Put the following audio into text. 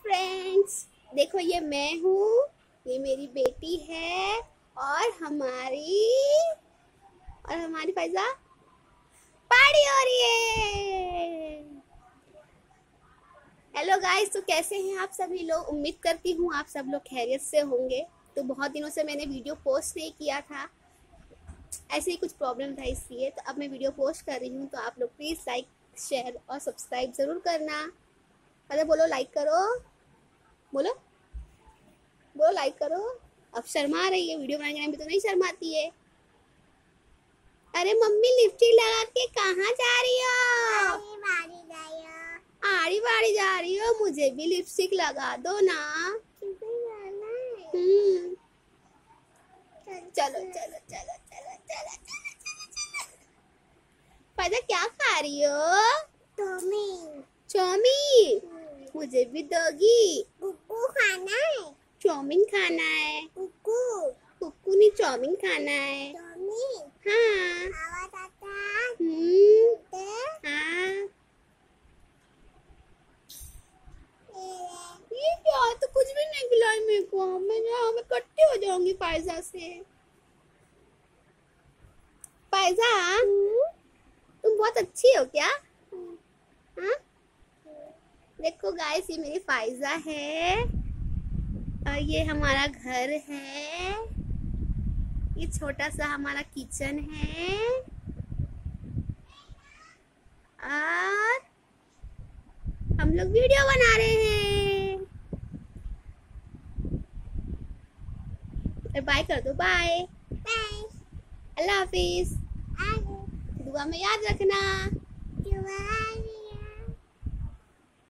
Friends, देखो ये मैं हूँ, ये मेरी बेटी है और हमारी फैजा पार्टी हो रही है। हेलो गाइस, तो कैसे हैं आप सभी लोग। उम्मीद करती हूँ आप सब लोग खैरियत से होंगे। तो बहुत दिनों से मैंने वीडियो पोस्ट नहीं किया था, ऐसे ही कुछ प्रॉब्लम था इसलिए। तो अब मैं वीडियो पोस्ट कर रही हूँ, तो आप लोग प्लीज़ लाइक शेयर और सब्सक्राइब ज़रूर करना। अरे बोलो लाइक करो, बोलो बोलो लाइक करो। अब शर्मा रही है, वीडियो बनाने के टाइम पे तो नहीं शर्माती है। अरे मम्मी लिपस्टिक लगा के कहाँ जा रही हो? आड़ी बाड़ी जा रही हो? मुझे भी लिपस्टिक लगा दो ना। चलो चलो चलो चलो चलो चलो। फैजा क्या खा रही हो? चाउमीन। मुझे भी दोगी? खाना है। चाउमीन खाना है। कुक्कू नहीं, चाउमीन खाना है। हाँ। आवाज आता हाँ। ये क्या, तो कुछ भी नहीं खिलाई मेरे को। मैं कट्टी हो जाऊंगी फायजा से। फायजा, तुम बहुत अच्छी हो क्या? हाँ, देखो गाइस, ये मेरी फायजा है और ये हमारा घर है। ये छोटा सा हमारा किचन है और हम लोग वीडियो बना रहे हैं। बाय कर दो, बाय। अल्लाह हाफिज। दुआ में याद रखना।